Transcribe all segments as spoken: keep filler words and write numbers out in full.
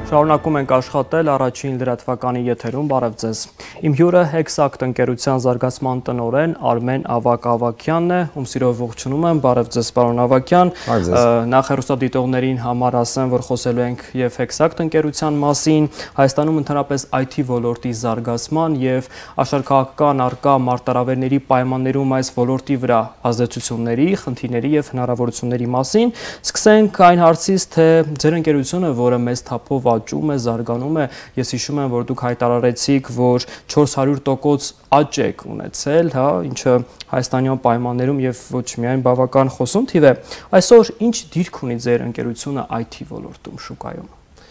Շարունակում ենք աշխատել առաջին լրատվականի եթերում, բարև ձեզ։ Իմ հյուրը Hexact ընկերության զարգացման տնօրեն Արմեն Ավագ-Ավագյանն է, ում սիրով ողջունում եմ, բարև ձեզ պարոն Ավագյան։ Նախ հեռուստադիտողներին համար ասեմ, որ խոսելու ենք եւ Hexact ընկերության մասին, Հայաստանում ընդհանրապես I T ոլորտի զարգացման եւ աշխարհակաղակական արկա մարտահրավերների պայմաններում այս ոլորտի վրա ազդեցությունների, խնդիրների եւ հնարավորությունների մասին։ Սկսենք այն հարցից, թե ձեր ընկերությունը, որը մեծ թափով աճում է, զարգանում է, ես հիշում եմ, որ դուք հայտարարեցիք, որ չորս հարյուր տոկոս աճ եք ունեցել, հա, ինչը հայաստանյան պայմաններում եւ ոչ միայն բավական խոսուն թիվ է։ Այսօր ինչ դիրք ունի ձեր ընկերությունը I T ոլորտում, շուկայում։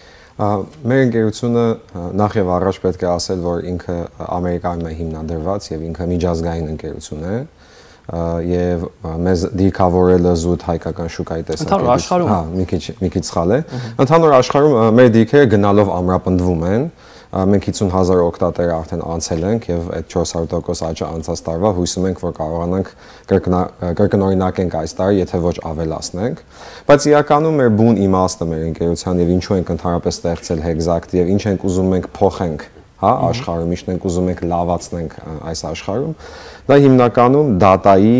Մեր ընկերությունը նախ եւ առաջ պետք է ասել, որ ինքը Ամերիկայում է հիմնադրված եւ ինքը միջազգային ընկերություն է եւ մեզ դիրքավորելը զուտ հայկական շուկայի տեսակետից, հա, մի քիչ մի քիչ սխալ է։ Ընդհանուր աշխարհում մեր դիրքերը գնալով ամրապնդվում են։ Մենք հիսուն հազար օգտատեր արդեն անցել ենք եւ այդ չորս հարյուր տոկոս աճը անցած տարվա հույսում ենք, որ կարողանանք կրկնօրինակենք այս տարի, եթե ոչ ավելացնենք։ Բայց իրականում մեր բուն իմաստը մեր ընկերության եւ ինչու ենք ընդհանրապես ստեղծել Hexact եւ ինչ ենք ուզում մենք փոխենք, հա, աշխարհում, ինչ ենք ուզում ենք լավացնենք այս աշխարհում, դա հիմնականում դատայի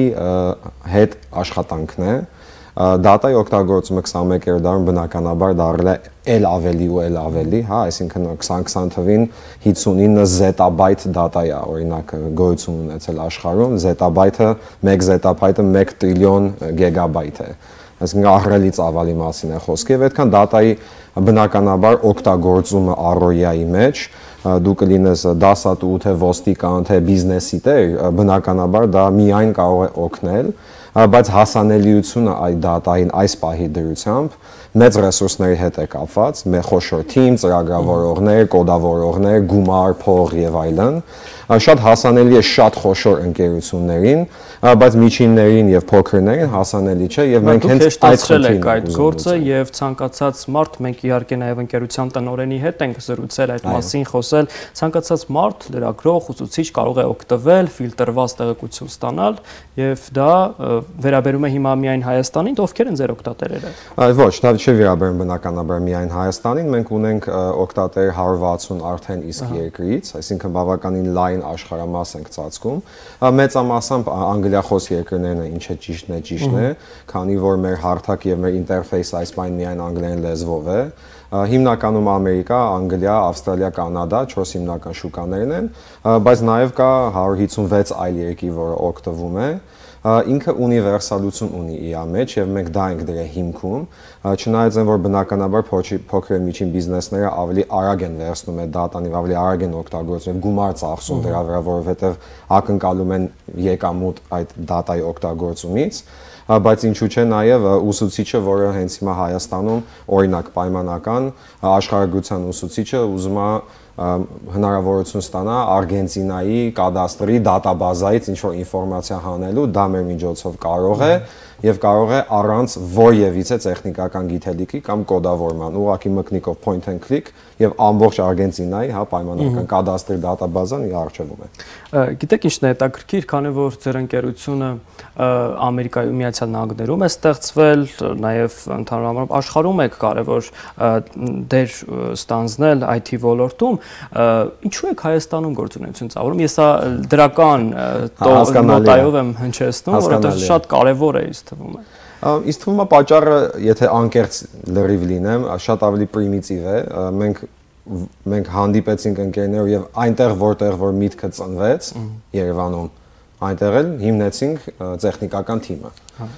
հետ աշխատանքն է։ Դատայի օգտագործումը քսանմեկերորդ դարում բնականաբար դառել է էլ ավելի ու էլ ավելի, հա, այսինքն քսան քսան թվին հիսունինը զետաբայթ դատայի է, օրինակ, գոյություն ունեցել աշխարհում, զետաբայթը, մեկ զետաբայթը մեկ տրիլիոն գիգաբայթ է։ Այսինքն ահռելի ծավալի մասին է խոսքը եւ այդքան դատայի բնականաբար օգտագործումը առօրյայի մեջ դու կլինես դասատու թե ոստիկան թե բիզնեսի տեր, բնականաբար դա միայն կարող է օգնել, բայց հասանելիությունը այդ դատային այս պահի դրությամբ մեծ ռեսուրսների հետ է կապված, մեր խոշոր թիմ, ծրագրավորողներ, կոդավորողներ, գումար, փող եւ այլն, շատ հասանելի է շատ խոշոր ընկերություններին, բայց միջիններին եւ փոքրներին հասանելի չէ եւ մենք հենց այդ խնդիրն այդ գործը եւ ցանկացած մարդ, մենք իհարկե նաեւ ընկերության տնօրենի հետ ենք զրուցել այդ մասին, խոսել, ցանկացած մարդ, լրագրող, ուսուցիչ կարող է օգտվել, ֆիլտրված տեղեկություն ստանալ եւ դա վերաբերում է հիմա միայն Հայաստանին, ովքեր են ձեր օգտատերերը։ Ոչ, դա չի վերաբերում բնականաբար միայն Հայաստանին, մենք ունենք օգտատեր հարյուր վաթսուն արդեն իսկ երկրից, այսինքն բավականին լայն աշխարհամաս ենք ծածկում։ Մեծամասամբ անգլիախոս երկրներն են, ինչը ճիշտն է, ճիշտն է, քանի որ մեր հարթակ եւ մեր ինտերֆեյսը այս բան միայն անգլերեն լեզվով է։ Հիմնականում Ամերիկա, Անգլիա, Ավստրալիա, Կանադա, չորս հիմնական շուկաներն են, բայց նաեւ կա հարյուր հիսունվեց այլ երկիր, որը օգտվում է։ Ինքը ունիվերսալություն ունի իր մեջ եւ մենք դա ենք դրա հիմքում, չնայած այն որ բնականաբար փոքր եւ միջին բիզնեսները ավելի արագ են վերցնում այդ դատան եւ ավելի արագ են օգտագործում, գումար ծախսում դրա վրա, որովհետեւ ակնկալում են եկամուտ այդ դատայի օգտագործումից, բայց ինչու՞ չէ նաեւ ուսուցիչը, որը հենց հիմա Հայաստանում օրինակ պայմանական աշխարհագրության ուսուցիչը ուզում է հնարավորություն ստանա Արգենտինայի կադաստրի դատաբազայից ինչ-որ ինֆորմացիա հանելու, դա մեր միջոցով կարող է եւ կարող է առանց որևիցե տեխնիկական գիտելիքի կամ կոդավորման, ուղղակի մկնիկով point and click եւ ամբողջ Արգենտինայի, հա, պայմանական կադաստրի դատաբազան իր առջևում է։ Գիտեք ինչն է հետաքրքիր, քանի որ ձեր ընկերությունը Ամերիկայում Միացյալ Նահանգներում է ստեղծվել, նաեւ ընդհանրապես աշխարհում է կարևոր դեր ստանձնել I T ոլորտում, ինչու եք Հայաստանում գործունեություն ծավալում։ Ես սա դրական նոտայով եմ հնչեցնում, որովհետեւ շատ կարևոր է ինձ թվում է։ Ինձ թվում է պատճառը, եթե անկեղծ լրիվ լինեմ, շատ ավելի պրիմիտիվ է։ Մենք մենք հանդիպեցինք ընկերներով եւ այնտեղ որտեղ որ միտքը ծնվեց Երևանում, այնտեղ էլ հիմնեցինք տեխնիկական թիմը։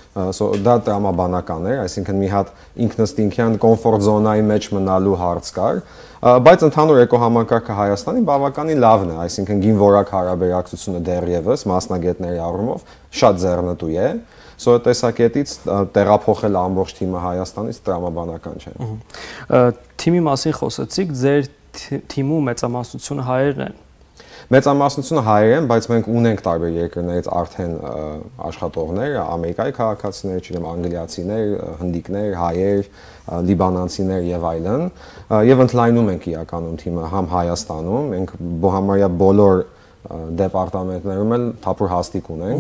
Դա տրամաբանական էր, այսինքն մի հատ ինքնըստինքյան կոմֆորտ զոնայի մեջ մնալու հարց կար, բայց ընդհանուր էկոհամակարգը Հայաստանի բավականին լավն է, այսինքն գինվորակ հարաբերակցությունը դեռևս մասնագետների առումով շատ ձեռնտու է, սո տեսակետից տեղափոխել ամբողջ թիմը Հայաստանից տրամաբանական չէ։ Թիմի մասին խոսեցիք, ձեր թիմու մեծամասնությունը հայերն են։ Մեծամասնությունը հայեր են, բայց մենք ունենք տարբեր երկրներից արդեն աշխատողներ, Ամերիկայի քաղաքացիներ, չգիտեմ, անգլիացիներ, հնդիկներ, հայեր, լիբանանցիներ եւ այլն, եւ ընդլայնում ենք իրականում թիմը համ Հայաստանում, մենք համարյա բոլոր դեպարտամենտներում էլ թափուր հաստիկ ունենք,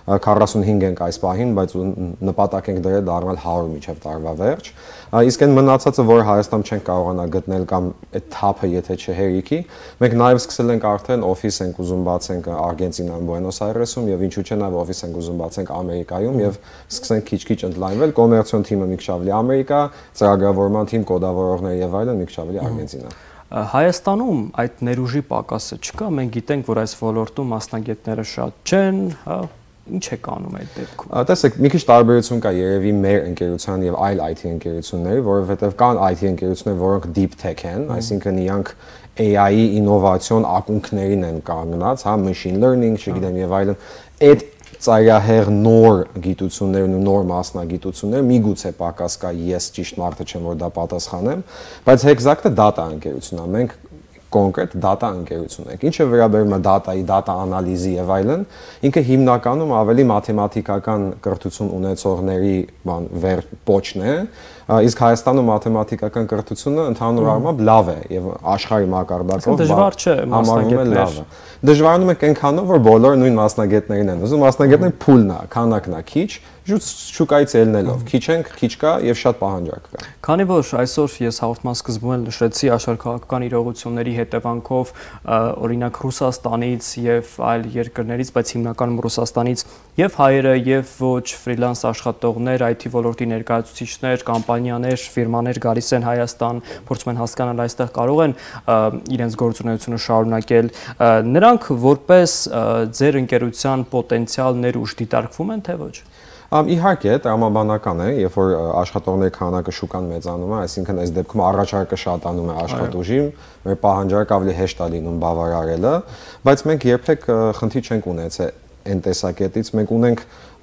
քառասունհինգ ենք այս պահին, բայց նպատակ ենք դրել դառնալ հարյուր մինչև տարվա վերջ։ Իսկ այն մնացածը, որ Հայաստանում չենք կարողանա գտնել կամ այդ թափը եթե չէ հերիքի, մենք նաև սկսել ենք արդեն օֆիս ենք ուզում բացենք Արգենտինայում, Բուենոս Այրեսում եւ ինչու՞ չէ նաև օֆիս ենք ուզում բացենք Ամերիկայում եւ սկսենք քիչ-քիչ ընդլայնվել, կոմերցիոն թիմը մի քիչ ավելի Ամերիկա, ծրագրավորման թիմ, կոդավորողներ եւ այլն մի քիչ ավելի Արգենտինա։ Հայաստանում այդ ներուժի պակասը չկա, մենք գիտենք, որ այս ոլորտում մասնագետները շատ չեն, հա, ինչ է կանում այդ դեպքում։ Տեսեք, մի քիչ տարբերություն կա երևի մեր ընկերության եւ այլ I T ընկերությունների, որովհետեւ կան I T ընկերություններ, որոնք deep tech են, այսինքն իրանք A I-ի ինովացիոն ակունքներին են կանգնած, հա, machine learning, չգիտեմ եւ այլն, այդ ծայրահեղ նոր գիտություններն ու նոր մասնագիտությունները միգուցե պակաս կա, ես ճիշտ մարդը չեմ, որ դա պատասխանեմ, բայց exact-ը data ընկերությունն է, մենք կոնկրետ data ընկերություն ենք։ Ինչը վերաբերում է data-ի, data analysis եւ այլն, ինքը հիմնականում ավելի մաթեմատիկական կրթություն ունեցողների բան վեր պոչն է, իսկ Հայաստանում մաթեմատիկական կրթությունը ընդհանուր առմամբ լավ է եւ աշխարհի մակարդակով դժվար չէ մասնագետներ։ Դժվարանում է այնքանով, որ բոլորը նույն մասնագետներին են ուզում, մասնագետների փուլն է, քանակն է քիչ, շուկայից ելնելով, քիչ ենք, քիչ կա եւ շատ պահանջարկ կա։ Քանի որ այսօր ես հաղորդման սկզբում էլ նշեցի աշխարհաքաղաքական իրողությունների հետևանքով օրինակ Ռուսաստանից եւ այլ երկրներից, բայց հիմնականում Ռուսաստանից եւ հայերը եւ ոչ ֆրիլանս աշխատողներ, I T ոլորտի ներկայացուցիչներ, կամպանիաներ, ֆիրմաներ գալիս են Հայաստան, փորձում են հասկանալ այստեղ կարող են իրենց գործունեությունը շարունակել։ Նրանք որպես ձեր ընկերության պոտենցիալ ներուժ դիտարկվում են թե ոչ։ Իհարկե, տրամաբանական է, երբ որ աշխատողների քանակը շուկան մեծանում է, այսինքն այս դեպքում առաջարկը շատանում է աշխատուժի, մեր պահանջարկը ավելի հեշտ է լինում բավարարելը, բայց մենք երբեք խնդիր չենք ունեցել այն տեսակետից, մենք ունենք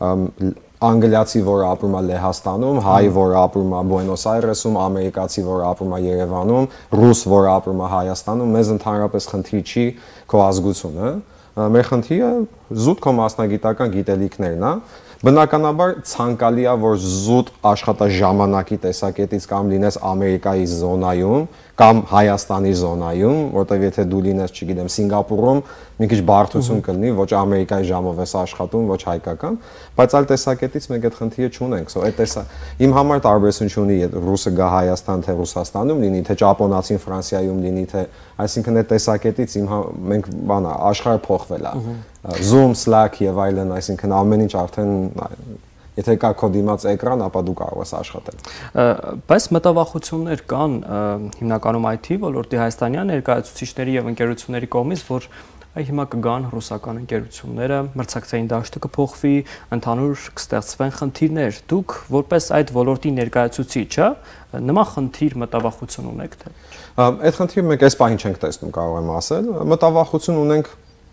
անգլիացի, որը ապրում է Լեհաստանում, հայ, որը ապրում է Բուենոս Այրեսում, ամերիկացի, որը ապրում է Երևանում, ռուս, որը ապրում է Հայաստանում, մեզ ընդհանրապես խնդիր չի քո ազգությունը, մեր խնդիրը զուտ քո մասնագիտական գիտելիքներն է։ Բնականաբար ցանկալի է, որ զուտ աշխատաժամանակի տեսակետից կամ լինես Ամերիկայի զոնայում կամ Հայաստանի զոնայում, որտեղ եթե դու լինես, չգիտեմ, Սինգապուրում, մի քիչ բարդություն կլինի, ոչ Ամերիկայի ժամով ես աշխատում, ոչ հայկական, բայց այլ տեսակետից մենք այդ խնդիրը չունենք, so այդ տեսա իմ համար տարբերություն չունի, ռուսը գա Հայաստան թե Ռուսաստանում լինի, թե ճապոնացին Ֆրանսիայում լինի, թե այսինքն այդ տեսակետից իմ մենք բանա աշխարհը փոխվել է։ Zoom, Slack եւ այլն, այսինքն ամեն ինչ արդեն եթե կա քո դիմաց էկրան, ապա դու կարող ես աշխատել։ Բայց մտավախություններ կան հիմնականում I T ոլորտի հայաստանյան ներկայացուցիչների եւ ընկերությունների կողմից, որ հիմա կգան ռուսական ընկերությունները, մրցակցային դաշտը կփոխվի, ընդհանուր կստեղծվեն խնդիրներ։ Դուք որպես այդ ոլորտի ներկայացուցիչ, հա, նման խնդիր մտավախություն ունեք թե։ Այդ խնդիրը մենք այս պահին չենք տեսնում, կարող եմ ասել, մտավախություն ունենք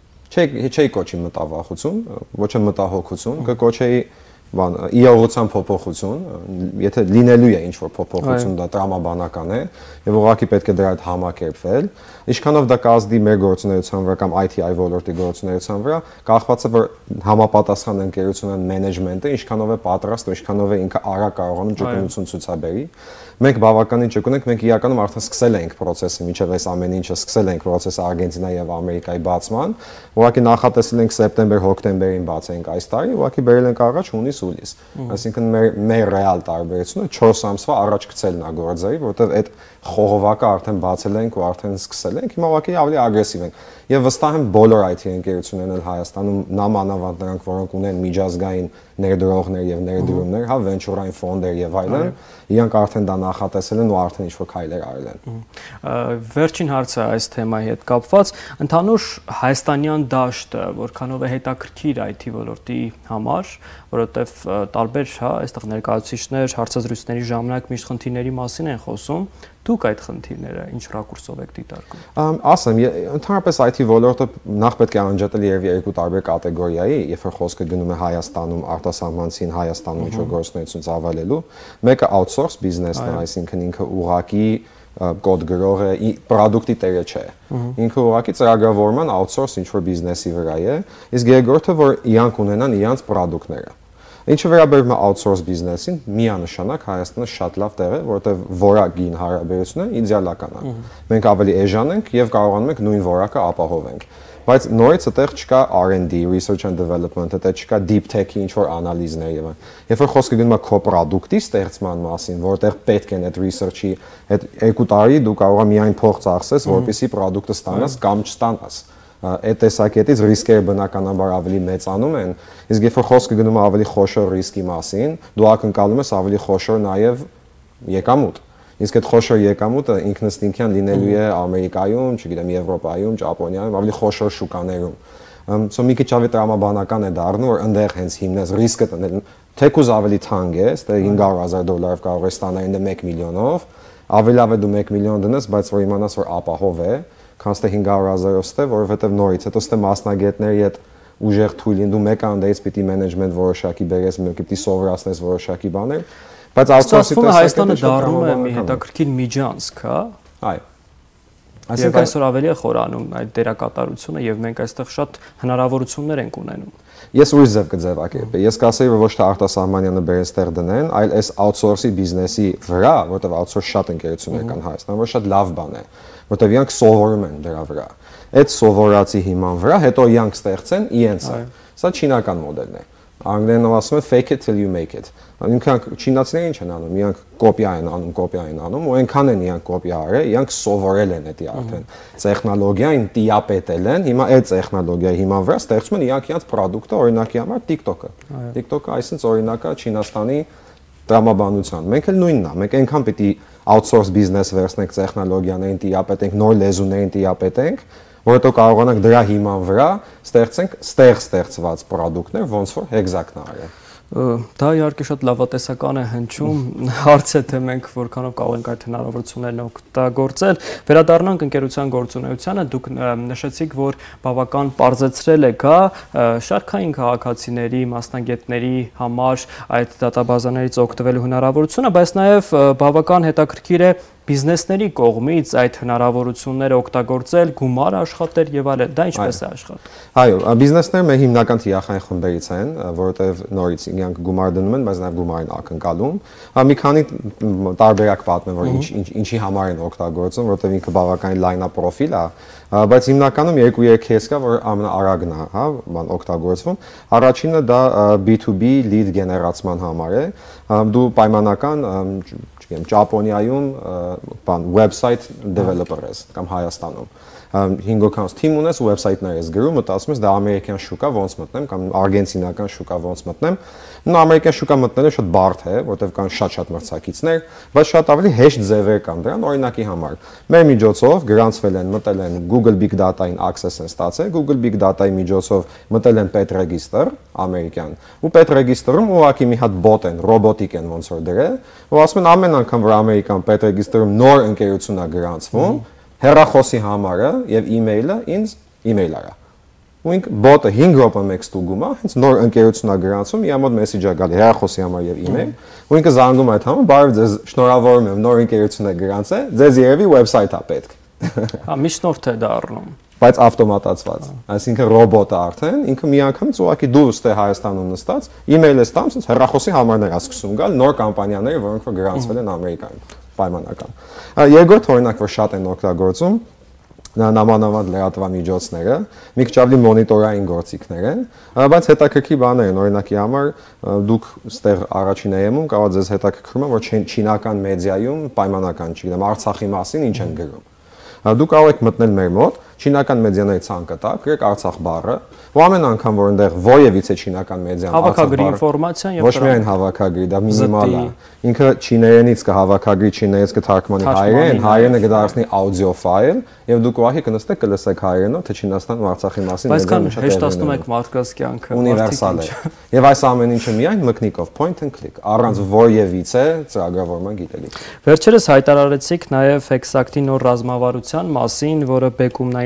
Չէի կոչի մտավախություն, ոչ է մտահոգություն, կկոչեի բան իրողության փոփոխություն, եթե լինելու է ինչ-որ փոփոխություն, դա տրամաբանական է եւ ուղղակի պետք է դրա հետ համակերպվել։ Ինչքանով դա կազդի մեր գործունեության վրա կամ I T ոլորտի գործունեության վրա, կախված է որ համապատասխան ընկերությունն մենեջմենտը ինչքանով է պատրաստ, ինչքանով է ինքը արագ կարողանում ճկունություն ցուցաբերի։ Մենք բավականին ճկուն ենք, մենք իրականում արդեն սկսել ենք process-ը, մինչև այս ամեն ինչը սկսել ենք process-ը Արգենտինայի եւ Ամերիկայի բացման։ Ուղղակի նախատեսել ենք սեպտեմբեր-հոկտեմբերին բացենք այս տարի, ուղղակի բերել ենք առաջ հունիս-հուլիս։ Այսինքն մեր մեր ռեալ տարբերությունը չորս ամսվա առաջ գցելն է գործերի, որովհետեւ այդ խողովակը արդեն բացել ենք ու արդեն սկսել ենք, հիմա ուղղակի ավելի ագրեսիվ ենք։ Եվ վստահ եմ բոլոր I T ընկերություններն էլ Հայաստանում նամանավանդ նրանք, որոնք ունեն միջազգային ներդրողներ եւ ներդրումներ, հա, վենչուրային ֆոնդեր եւ այլն, իրանք արդեն դա նախատեսել են ու արդեն ինչ-որ քայլեր արել են։ Վերջին հարցը այս թեմայի հետ կապված, ընդհանուր հայաստանյան դաշտը որքանով է հետաքրքիր I T ոլորտի համար, որովհետեւ տարբեր, հա, այստեղ ներկայացուցիչներ հարցազրույցների ժամանակ միշտ խնդիրների մասին են խոսում, դուք այդ խնդիրները ինչ ռակուրսով եք դիտարկում։ Ասեմ, ընդհանրապես I T ոլորտը նախ պետք է անջատել երևի երկու տարբեր կատեգորիայի, երբ որ խոսքը գնում է Հայաստանում արտասահմանցին Հայաստանում ինչ-որ գործունեություն ծավալելու, մեկը outsource բիզնեսն է, այսինքն ինքը ուղղակի կոդ գրող է, պրոդուկտի տերը չէ։ Ինքը ուղղակի ծրագրավորման outsource ինչ-որ բիզնեսի վրա է, իսկ երկրորդը որ իրանք ունենան իրանց պրոդուկտները։ Ինչը վերաբերում է outsource բիզնեսին, միանշանակ Հայաստանը շատ լավ տեղ է, որտեղ որակին հարաբերությունը իդեալական է։ Մենք ավելի էժան ենք եւ կարողանում ենք նույն որակը ապահովենք։ Բայց նորից այդտեղ չկա R and D, research and development, այդտեղ չկա deep tech-ի ինչ որ անալիզներ եւ այլն։ Երբ որ խոսքը գնում է քո product-ի ստեղծման մասին, որտեղ պետք են այդ research-ի այդ երկու տարի դու կարող ես միայն փող ծախսես, որպեսզի product-ը ստանաս կամ չստանաս։ Այդ տեսակետից ռիսկերը բնականաբար ավելի մեծանում են, իսկ երբ որ խոսքը գնում է ավելի խոշոր ռիսկի մասին, դու ակնկալում ես ավելի խոշոր նաև եկամուտ։ Իսկ այդ խոշոր եկամուտը ինքնըստինքյան լինելու է Ամերիկայում, չգիտեմ, Եվրոպայում, Ճապոնիայում, ավելի խոշոր շուկաներում։ Սա մի քիչ ավելի տրամաբանական է դառնում, որ այնտեղ հենց հիմնես ռիսկը տնել, թեկուզ ավելի թանկ է, ստե հինգ հարյուր հազար դոլարով կարող ես ստանալ ինձ մեկ միլիոնով, ավելի լավ է դու մեկ միլիոն դնես, բայց որ իմանաս որ ապահով է, քան ստե հինգ հարյուր հազարով ստե, որովհետև նորից, հետո ստե մասնագետների հետ ուժեղ թույլին դու մեկ անդեից պիտի մենեջմենտ որոշակի բերես, պիտի սովորացնես որոշակի բաներ, բայց outsource-ի տեսակետը Հայաստանը դառնում է մի հետաքրքիր միջանցք, հա։ Այո։ Այսինքն այսօր ավելի է խորանում այդ դերակատարությունը եւ մենք այստեղ շատ հնարավորություններ ենք ունենում։ Ես ուրիշ ձև կձևակերպեի։ Ես կասեի, որ ոչ թե արտասահմանյանը բերես տեղ դնեն, այլ այս outsource-ի բիզնեսի վրա, որտեղ outsource շատ ընկերություններ կան Հայաստանում, որ շատ լավ բան է, որտեղ իրանք սովորում են դրա վրա։ Այդ սովորածի հիման վրա հետո իրանք ստեղծեն իրենցը։ Սա չինական մոդելն է։ Անգլերենով ասում են fake it till you make it։ Ինքան չինացիները ինչ են անում, իրանք կոպիա են անում, կոպիա են անում, ու այնքան են իրանք կոպիա արել, իրանք սովորել են դա արդեն։ Տեխնոլոգիային տիապետել են, հիմա այդ տեխնոլոգիայի հիման վրա ստեղծում են իրանք իրանք product-ը, օրինակի համար TikTok-ը։ TikTok-ը այսինքն օրինակա Չինաստանի տրամաբանության։ Մենք էլ նույնն է, մենք այնքան պիտի outsource business վերցնենք տեխնոլոգիաներին տիապետենք, նոր լեզուներին տիապետենք, որովհետեւ կարողանանք դրա հիման վրա ստեղծենք ստեղ ստեղծված product-ներ, ոնց որ exact-ն արել։ Դա իհարկե շատ լավատեսական է հնչում, հարց է թե մենք որքանով կարող ենք այդ հնարավորություններն օգտագործել։ Վերադառնանք ընկերության գործունեությանը, դուք նշեցիք, որ բավական պարզեցրել եք, հա, շարքային քաղաքացիների, մասնագետների համար այդ դատաբազաներից օգտվելու հնարավորությունը, բայց նաև բավական հետաքրքիր է բիզնեսների կողմից այդ հնարավորությունները օգտագործել, գումար աշխատել եւ այլն, դա ինչպես է աշխատում։ Այո, բիզնեսները մեր հիմնական թիրախային խմբերից են, որովհետեւ նորից իրանք գումար դնում են, բայց նաեւ գումարին ակնկալում։ Մի քանի տարբերակ պատմեմ, որ ինչ ինչի համար են օգտագործում, որովհետեւ ինքը բավականին լայնապրոֆիլ է, բայց հիմնականում երկու-երեք քեյս կա, որ ամենաարագն է, հա, բան օգտագործվում։ Առաջինը դա B two B lead գեներացման համար է։ Դու պայմանական Ճապոնիայում բան website developer ես կամ Հայաստանում հինգ հոգանոց թիմ ունես, website-ներ ես գրում, մտածում ես դա ամերիկյան շուկա ոնց մտնեմ կամ արգենտինական շուկա ոնց մտնեմ։ Նո ամերիկյան շուկա մտնելը շատ բարդ է, որտեղ կան շատ-շատ մրցակիցներ, բայց շատ ավելի հեշտ ձևեր կան դրան, օրինակի համար։ Մեր միջոցով գրանցվել են, մտել են Google Big Data-ին access են ստացել, Google Big Data-ի միջոցով մտել են Pet Register ամերիկյան։ Ու Pet Register-ում ուղղակի մի հատ bot են, ռոբոտիկ են ոնց որ դրել, ու ասում են ամեն անգամ որ ամերիկյան Pet Register-ում նոր ընկերություն է գրանցվում, հեռախոսի համարը եւ email-ը ինձ email արա։ Ու ինք bot-ը հինգ րոպե մեկ ստուգում է, հենց նոր ընկերություն է գրանցում, իր մոտ մեսեջ է գալի հեռախոսի համար եւ email, ու ինքը զանգում է այդ համը, բարև ձեզ, շնորհավորում եմ, նոր ընկերություն է գրանցել, ձեզ երևի website-ա պետք։ Հա, միջնորդ է դառնում։ Բայց ավտոմատացված։ Այսինքն ռոբոտը արդեն ինքը միանգամից ուղղակի դու ստե Հայաստանում նստած, email-ը ստամ, ասես հեռախոսի համարներ է սկսում գալ նոր կամպանիաները, որոնք որ գրանցվել են Ամերիկայում, պայմանական։ Երկրորդ օրինակ, որ շատ են օգտագործում, նամանավանդ լրատվամիջոցները, մի քիչ ավելի մոնիտորային գործիքներ են, բայց հետաքրքիր բաներ են, օրինակի համար դուք ստեղ առաջին էեմում կարող ձեզ հետաքրքրում է, որ չինական մեդիայում պայմանական, չգիտեմ, Արցախի մասին ինչ են գրում։ Դուք կարող եք մտնել մեր մոտ, չինական մեդիաների ցանկը տակ, գրեք Արցախ բառը, ու ամեն անգամ որ այնտեղ որևիցե չինական մեդիան հավաքագրի ինֆորմացիան եւ ոչ միայն հավաքագրի, դա մինիմալ է։ Ինքը չիներենից կհավաքագրի, չիներենից կթարգմանի հայերեն, հայերենը կդարձնի աուդիո ֆայլ, եւ դուք ուղղակի կնստեք կլսեք հայերենով, թե Չինաստանում Արցախի մասին մեդիան շատ հեշտացնում եք մարդկանց կյանքը, ունիվերսալ է։ Եվ այս ամեն ինչը միայն մկնիկով, point and click, առանց որևիցե ծրագրավորման գիտելիքի։ Վերջերս հայտարարեցիք նաեւ Exact-ի նոր ռազմավարության մասին, որը բեկումնային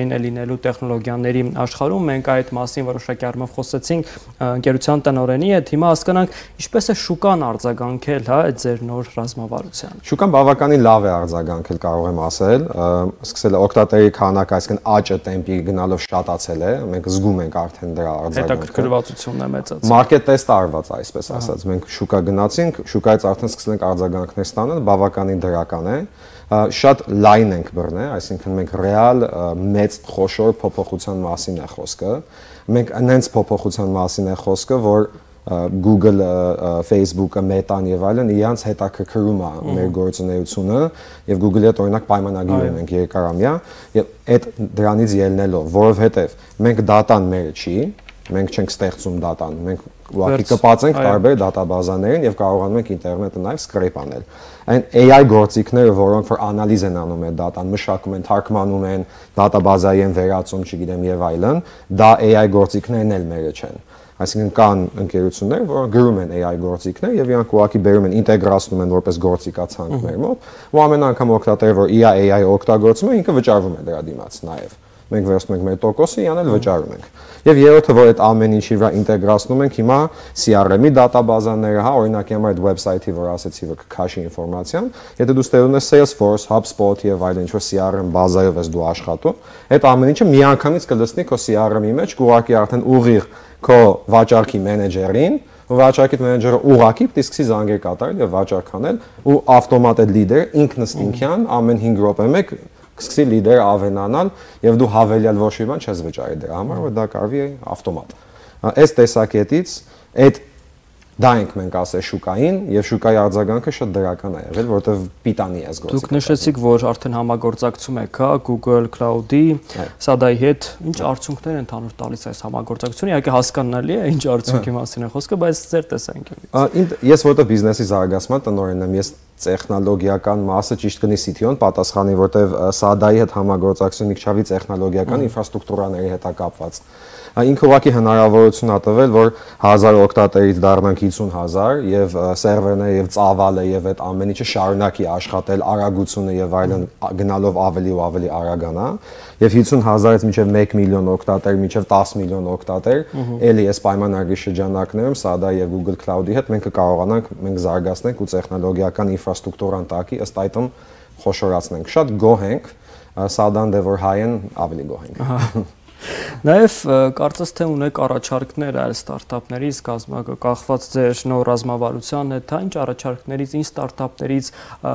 միայն է լինելու տեխնոլոգիաների աշխարհում։ Մենք այդ մասին որոշակի առումով խոսեցինք ընկերության տնօրենի հետ, հիմա հասկանանք ինչպես է շուկան արձագանքել, հա, այդ ձեր նոր ռազմավարությանը։ Շուկան բավականին լավ է արձագանքել, կարող եմ ասել, սկսել է օգտատերի քանակը, այսինքն աճը տեմպի գնալով շատացել է, մենք զգում ենք արդեն դրա արձագանքը։ Հետաքրքրվածությունն է մեծացել։ Մարքետ տեստ արված, այսպես ասած, մենք շուկա գնացինք, շուկայից արդեն սկսել ենք արձագանքներ ստանալ, բավականին դրական է, շատ լայն ենք բռնել, այսինքն մենք ռեալ մեծ խոշոր փոփոխության մասին է խոսքը, մենք այնց փոփոխության մասին է խոսքը, որ Google, Facebook-ը, Meta-ն եւ այլն իրանց հետաքրքրում է մեր գործունեությունը եւ Google-ի հետ օրինակ պայմանագիր ունենք երկարամյա եւ այդ դրանից ելնելով, որովհետեւ մենք դատան մերը չի, մենք չենք ստեղծում դատան, մենք ուղղակի կպած ենք տարբեր դատաբազաներին եւ կարողանում ենք ինտերնետը նաեւ սկրեյփ անել։ Այն A I գործիքները, որոնք որ անալիզ են անում այդ դատան, մշակում են, թարգմանում են, դատաբազայի են վերածում, չգիտեմ եւ այլն, դա A I գործիքներն էլ մերը չեն։ Այսինքն կան ընկերություններ, որոնք գրում են A I գործիքներ եւ իրանք ուղղակի բերում են, ինտեգրացնում են որպես գործիքացանք մեր մոտ, ու ամեն անգամ օգտատերը, որ իր A I օգտագործում է, ինքը վճարվում է դրա դիմաց նաեւ։ Մենք վերցնում ենք մեր տոկոսը, իրան էլ վճարում ենք։ Եվ երրորդը, որ այդ ամեն ինչի վրա ինտեգրացնում ենք հիմա C R M-ի դատաբազաները, հա, օրինակի համար այդ վեբսայթի, որ ասեցի, որ կքաշի ինֆորմացիան, եթե դու ստեղծում ես Salesforce, HubSpot եւ այլն ինչ-որ C R M բազայով ես դու աշխատում, այդ ամեն ինչը միանգամից կլցնի քո C R M-ի մեջ, կուղարկի արդեն ուղիղ քո վաճառքի մենեջերին, ու վաճառքի մենեջերը ուղղակի պիտի սկսի զանգեր կատարել եւ վաճառք անել, ու ավտոմատ այդ լիդերը ինքնըստինքյան ամեն հինգ րոպե մեկ սկսի լիդերը ավենանալ եւ դու հավելյալ ոչ մի բան չես վճարի դրա համար, որ դա կարվի է ավտոմատ։ Այս տեսակետից այդ դա ենք մենք ասել շուկային եւ շուկայի արձագանքը շատ դրական է եղել, որովհետեւ պիտանի է զգացել։ Դուք նշեցիք, որ արդեն համագործակցում եք, հա, Google Cloud-ի, Սադայի հետ, ինչ արդյունքներ են տանուր տալիս այս համագործակցությունը։ Իհարկե հասկանալի է, ինչ արդյունքի մասին է խոսքը, բայց ձեր տեսանկյունից։ Ես որտեղ բիզնեսի զարգացման տնօրենն եմ, ես տեխնոլոգիական մասը ճիշտ կնի C T O-ն պատասխանի, որտեղ Սադայի հետ համագործակցությունը մի քիչ տեխնոլոգիական ինֆրաստրուկտուրաների հետ է կապված։ Ինքը ուղղակի հնարավորություն ա տվել, որ հազար օգտատերից դառնանք հիսուն հազար եւ սերվերները եւ ծավալը եւ այդ ամեն ինչը շարունակի աշխատել, արագությունը եւ այլն գնալով ավելի ու ավելի արագանա եւ հիսուն հազարից մինչեւ մեկ միլիոն օգտատեր, մինչեւ դես միլիոն օգտատեր, էլի այս պայմանագրի շրջանակներում Sada եւ Google Cloud-ի հետ մենք կկարողանանք մենք զարգացնենք ու տեխնոլոգիական ինֆրաստրուկտուրան տակի ըստ այդմ խոշորացնենք։ Շատ գոհ ենք, Sada-ն դե որ հայ-ն ավելի գոհ ենք։ Նաև կարծես թե ունեք առաջարկներ այլ ստարտափներից, կախված ձեր նոր ռազմավարության հետ, թե ինչ առաջարկներից, ինչ ստարտափներից,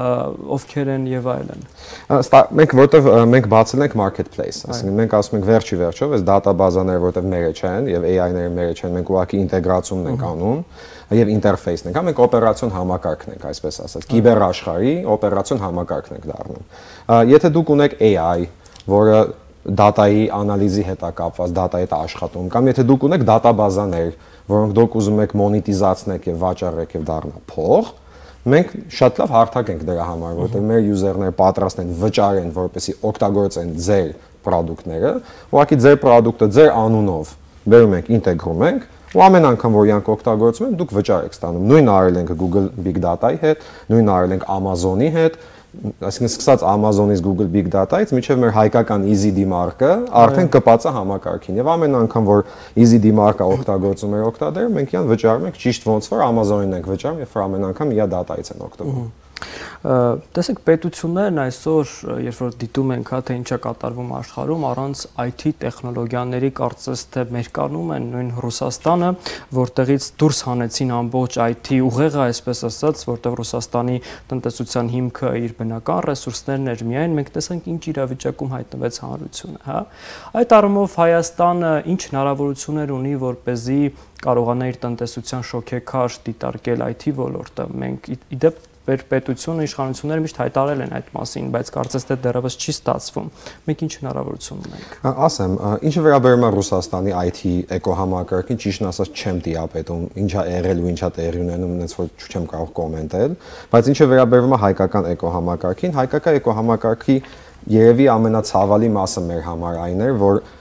ովքեր են եւ այլն։ Մենք որտեվ մենք բացել ենք marketplace, այսինքն մենք ասում ենք վերջի վերջով, այս դատաբազաները որտեվ մերը չեն եւ A I-ները մերը չեն, մենք ուղղակի ինտեգրացումն ենք անում եւ ինտերֆեյսն ենք, հա մենք օպերացիոն համակարգն ենք, այսպես ասած, կիբեր աշխարհի օպերացիոն համակարգն ենք դառնում։ Եթե դուք ունեք A I, որը դատայի անալիզի հետ է կապված, դատայի հետ աշխատում, կամ եթե դուք ունեք դատաբազաներ, որոնք դուք ուզում եք մոնետիզացնեք եւ վաճառեք եւ դառնա փող, մենք շատ լավ հարթակ ենք դրա համար, որտեղ մեր յուզերները պատրաստ են վճարեն, որպեսզի օգտագործեն ձեր պրոդուկտները, ուղղակի ձեր պրոդուկտը ձեր անունով բերում ենք, ինտեգրում ենք, ու ամեն անգամ որ իրանք օգտագործում են, դուք վճար եք ստանում։ Նույնը արել ենք Google Big Data-ի հետ, նույնը արել ենք Amazon-ի հետ, այսինքն սկսած Amazon-ից Google Big Data-ից մինչև մեր հայկական Easy D մարկը արդեն կպած է համակարգին եւ ամեն անգամ որ Easy D մարկը օգտագործում է օգտատերը, մենք իրան վճարում ենք ճիշտ ոնց որ Amazon-ին ենք վճարում եւ ամեն անգամ իր դատայից են օգտվում։ Տեսեք, պետություններն այսօր, երբ որ դիտում ենք, հա, թե ինչ է կատարվում աշխարհում, առանց I T տեխնոլոգիաների կարծես թե մերկանում են, նույն Ռուսաստանը, որտեղից դուրս հանեցին ամբողջ I T ուղեղը, այսպես ասած, որտեղ Ռուսաստանի տնտեսության հիմքը իր բնական ռեսուրսներն էր միայն, մենք տեսանք ինչ իրավիճակում հայտնվեց հանրությունը, հա։ Այդ առումով Հայաստանը ինչ հնարավորություններ ունի, որպեսզի կարողանա իր տնտեսության շոքեքար դիտարկել I T ոլորտը։ Մենք իդեպ պետությունը, իշխանությունները միշտ հայտարարել են այդ մասին, բայց կարծես թե դեռևս չի ստացվում։ Մենք ինչ հնարավորություն ունենք։ Ասեմ, ինչը վերաբերում է Ռուսաստանի I T էկոհամակարգին, ճիշտն ասած չեմ տիրապետում, ինչա եղել ու ինչա տեղի ունենում, այնպես որ չեմ կարող կոմենտել, բայց ինչը վերաբերում է հայկական էկոհամակարգին, հայկական էկոհամակարգի երևի ամենացավալի մասը մեր համար այն էր, որ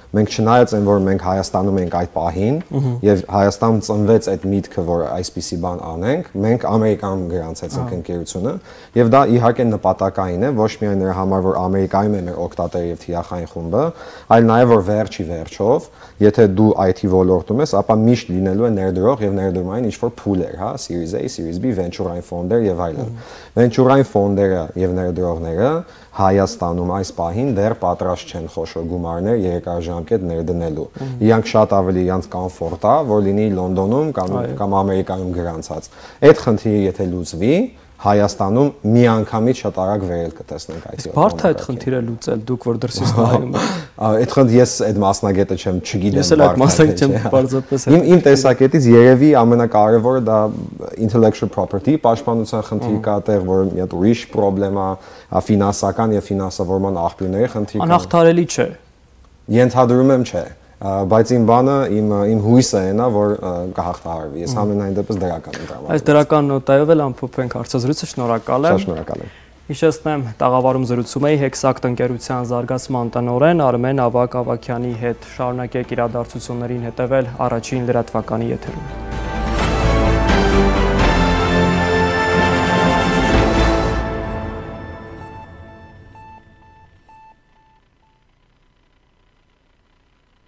մենք չնայած այն որ մենք Հայաստանում ենք այդ պահին եւ Հայաստանում ծնվեց այդ միտքը որ այսպիսի բան անենք, մենք Ամերիկայում գրանցեցինք ընկերությունը եւ դա իհարկե նպատակային է ոչ միայն նրա համար որ Ամերիկայում է մեր օգտատերը եւ թիրախային խումբը, այլ նաեւ որ վերջի վերջով, եթե դու այ թի ոլորտում ես, ապա միշտ լինելու է ներդրող եւ ներդրումային ինչ-որ փուլեր, հա, Series A, Series B, venture-ային ֆոնդեր եւ այլն։ Venture-ային ֆոնդերը եւ ներդրողները Հայաստանում այս պահին դեռ պատրաստ չեն խոշոր գումարներ երկարաժամկետ ներդնելու։ Իրանք շատ ավելի իրանք կոմֆորտ է, որ լինի Լոնդոնում կամ կամ Ամերիկայում գրանցած։ Այդ խնդիրը եթե լուծվի, Հայաստանում միանգամից շատ արագ վերել կտեսնենք այս։ Բարդ է այդ խնդիրը լուծել, դուք որ դրսից նայում եք։ Այդ խնդիրը ես այդ մասնագետը չեմ, չգիտեմ։ Ես էլ այդ մասնագետ չեմ, բարձրապես։ Իմ իմ տեսակետից երևի ամենակարևորը դա intellectual property պաշտպանության խնդիր կա այդտեղ, որ մի հատ ուրիշ խնդրեմ է, ֆինանսական եւ ֆինանսավորման աղբյուրների խնդիր կա։ Անհաղթարելի չէ։ Ենթադրում եմ չէ, բայց իմ բանը իմ իմ հույսը է նա որ կհաղթահարվի։ Ես համենայն դեպս դրական եմ տրամադրում։ Այս դրական նոտայով էլ ամփոփենք հարցազրույցը, շնորհակալ եմ։ Շատ շնորհակալ եմ։ Հիշեցնեմ, տաղավարում զրուցում էի Hexact ընկերության զարգացման տնօրեն Արմեն Ավագ-Ավագյանի հետ։ Շարունակեք իրադարձություններին հետևել առաջին լրատվականի եթերում։